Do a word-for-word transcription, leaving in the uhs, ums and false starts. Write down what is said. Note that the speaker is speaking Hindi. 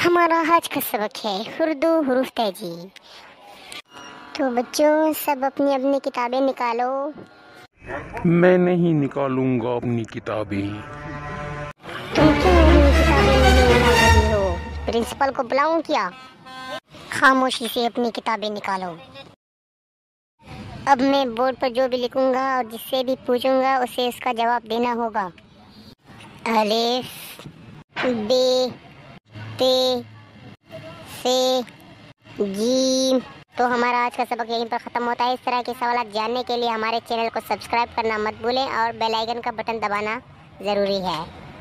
हमारा आज का सबक है उर्दू हुरूफ तेजी। तो बच्चों सब अपनी अपनी किताबें निकालो। मैं नहीं निकालूंगा अपनी किताबें। तुम क्यों अपनी किताबें नहीं निकाल रही हो? प्रिंसिपल को बुलाऊं क्या? खामोशी से अपनी किताबें निकालो। अब मैं बोर्ड पर जो भी लिखूंगा और जिससे भी पूछूंगा उसे इसका जवाब देना होगा। अलिफ बे ते से जीम। तो हमारा आज का सबक यहीं पर ख़त्म होता है। इस तरह के सवाल जानने के लिए हमारे चैनल को सब्सक्राइब करना मत भूलें और बेल आइकन का बटन दबाना ज़रूरी है।